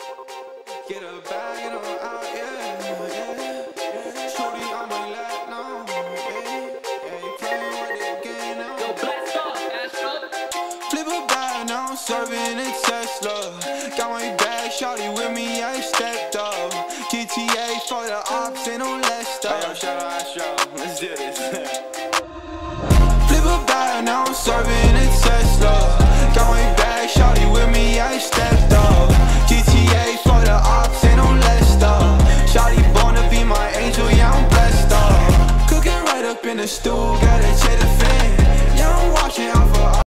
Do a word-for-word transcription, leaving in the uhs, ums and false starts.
Get a bag and I'm out, yeah, yeah. Shorty on my lap now, yeah, yeah. You playing with the game now. Yo, blast off, Astro. Flip a bag, now I'm serving a Tesla. Got my bag, shawty with me, I stepped up. G T A for the ops, ain't no less stuff. Hey, yo, shout out Astro, let's do this. Flip a bag, now I'm serving a Tesla. Got my bag, shawty with me, I stepped up. G T A for the ops, ain't no less stuff. Shawty born to be my angel, yeah, I'm blessed up. Cooking right up in the stew,